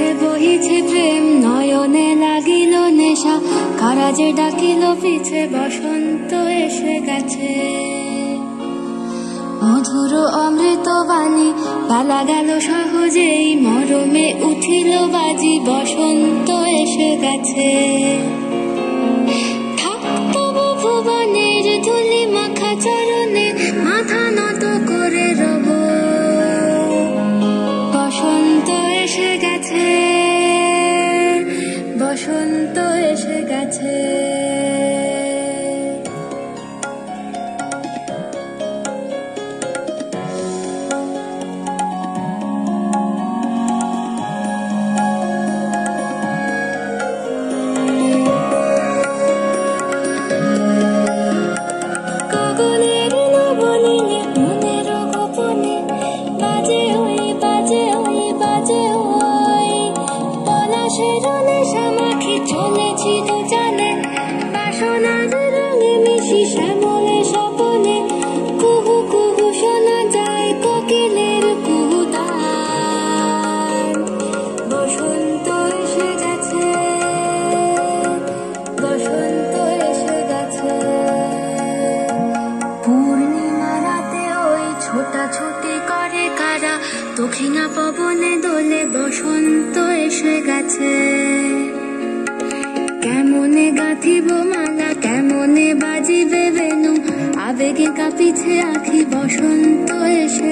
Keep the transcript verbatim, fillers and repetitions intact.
বহিছে প্রেম নয়নে লাগিল নেশা, কারা যে ডাকিল পিছে বসন্ত এসে গেছে। মধুর অমৃত বাণী পালা গেল সহজেই, মরমে উঠিল বাজি বসন্ত এসে গেছে। থাকতব ভুবনের ধুলি মাখা চরণে মাথা নত করে রব, বসন্ত এসে গেছে, বসন্ত এসে গেছে। চলেছি তো জানে বাসনার রঙে মিশি শ্যামলে স্বপনে, কুহু কুহু শোনা যায় কোকিলের কুহুতান। বসন্ত এসে গেছে, বসন্ত এসে গেছে। পূর্ণিমা রাতে ওই ছোটাছুটি করে কারা, দক্ষিণা পবনে দোলে বসন্ত এসে গেছে। কেমনে গাঁথিব মালা, কেমনে বাজিবে বেনু, আবেগে কাঁপিছে আখি, বসন্ত এসে